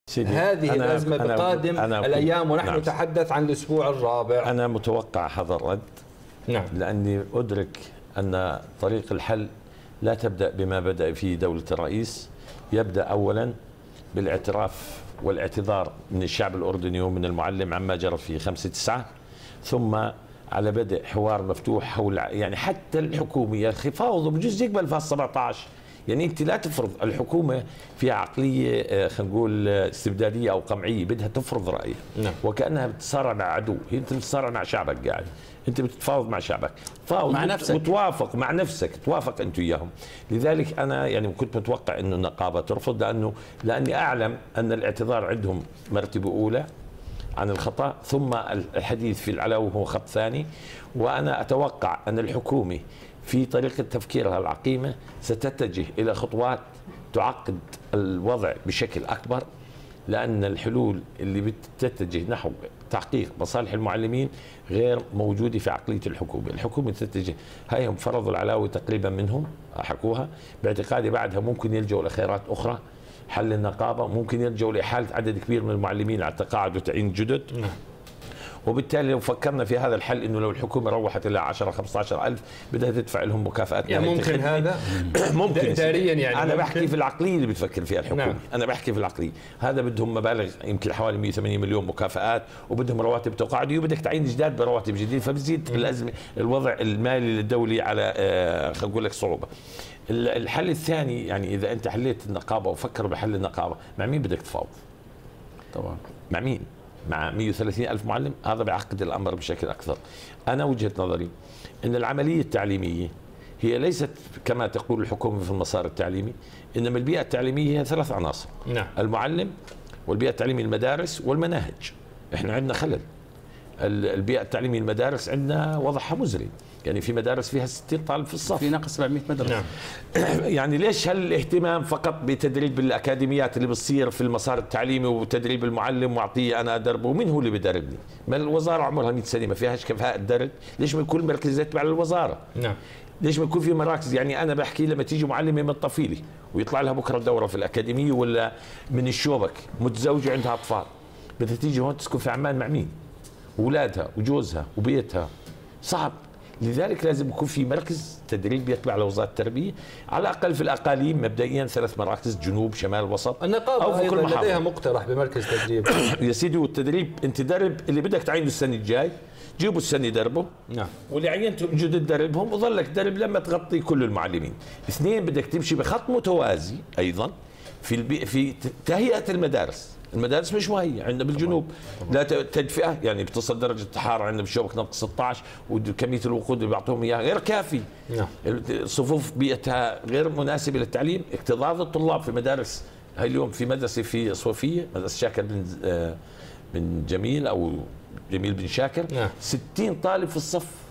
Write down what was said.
هذه الأزمة بقادم الأيام ونحن نعم. نتحدث عن الأسبوع الرابع. أنا متوقع هذا الرد. نعم. لأني أدرك أن طريق الحل لا تبدأ بما بدأ فيه دولة الرئيس، يبدأ أولا بالاعتراف والاعتذار من الشعب الأردني ومن المعلم عما جرى في 5/9، ثم على بدء حوار مفتوح حول يعني حتى الحكومة يا أخي فاوضوا بجوز يقبل في 17. يعني انت لا تفرض، الحكومه فيها عقليه خلينا نقول استبداديه او قمعيه، بدها تفرض رايها. نعم. وكانها بتتصارع مع عدو، هي انت بتتصارع مع شعبك، قاعد انت بتتفاوض مع شعبك، فاوض مع نفسك وتوافق مع نفسك، توافق انت وياهم. لذلك انا يعني كنت متوقع انه النقابه ترفض، لاني اعلم ان الاعتذار عندهم مرتبه اولى عن الخطا، ثم الحديث في العلو هو خط ثاني. وانا اتوقع ان الحكومه في طريقة تفكيرها العقيمة ستتجه إلى خطوات تعقد الوضع بشكل أكبر، لأن الحلول اللي بتتجه نحو تحقيق مصالح المعلمين غير موجودة في عقلية الحكومة. الحكومة تتجه، هاي هم فرضوا العلاوة تقريبا منهم حكوها، باعتقادي بعدها ممكن يلجوا لخيارات أخرى، حل النقابة، ممكن يلجوا لإحالة عدد كبير من المعلمين على التقاعد وتعيين جدد. وبالتالي لو فكرنا في هذا الحل، انه لو الحكومه روحت الى 10-15 ألف بدها تدفع لهم مكافآت، يعني ممكن هذا ممكن إداريا. يعني انا بحكي في العقليه اللي بتفكر فيها الحكومه. نعم. انا بحكي في العقليه، هذا بدهم مبالغ يمكن حوالي 180 مليون مكافآت، وبدهم رواتب تقاعديه، وبدك تعين جداد برواتب جديده، فبزيد الازمه الوضع المالي للدولي على خلينا نقول لك صعوبه. الحل الثاني، يعني اذا انت حليت النقابه وفكروا بحل النقابه، مع مين بدك تفاوض؟ طبعا مع مين؟ مع 130 ألف معلم؟ هذا بيعقد الأمر بشكل أكثر. أنا وجهة نظري أن العملية التعليمية هي ليست كما تقول الحكومة في المسار التعليمي، إنما البيئة التعليمية هي 3 عناصر. نعم. المعلم، والبيئة التعليمية المدارس، والمناهج. إحنا عندنا خلل. البيئة التعليمية المدارس عندنا وضعها مزري، يعني في مدارس فيها 60 طالب في الصف، في ناقص 700 مدرسة. نعم. يعني ليش هالاهتمام فقط بتدريب الأكاديميات اللي بتصير في المسار التعليمي وتدريب المعلم وأعطيه أنا أدربه؟ ومين هو اللي بدربني؟ ما الوزارة عمرها 100 سنة ما فيهاش كفاءة درب؟ ليش ما يكون مركز يتبع للوزارة؟ نعم. ليش ما يكون في مراكز؟ يعني أنا بحكي لما تيجي معلمة من الطفيلة ويطلع لها بكرة دورة في الأكاديمية، ولا من الشوبك متزوجة عندها أطفال، بدها تيجي هون تسكن في عمان مع مين؟ أولادها وجوزها وبيتها، صعب. لذلك لازم يكون في مركز تدريب يتبع لوزارة التربية، على الأقل في الأقاليم مبدئيا 3 مراكز، جنوب شمال وسط. النقابة أيضا لديها مقترح بمركز تدريب. يا سيدي، والتدريب أنت درب اللي بدك تعينه السنة الجاي، جيبوا السنة يدربوا. نعم. واللي عينتهم جدد دربهم، وظلك درب لما تغطي كل المعلمين. 2 بدك تمشي بخط متوازي أيضا في تهيئة المدارس. المدارس مش مهيئة عندنا بالجنوب. طبعا. لا تدفئة، يعني بتصل درجة الحرارة عندنا بالشوبك ناقص 16، وكمية الوقود اللي بيعطوهم اياها غير كافي. نعم. الصفوف بيئتها غير مناسبة للتعليم، اكتظاظ الطلاب في مدارس. هاي اليوم في مدرسة في صوفية، مدرسة شاكر بن جميل أو جميل بن شاكر. نعم. 60 طالب في الصف،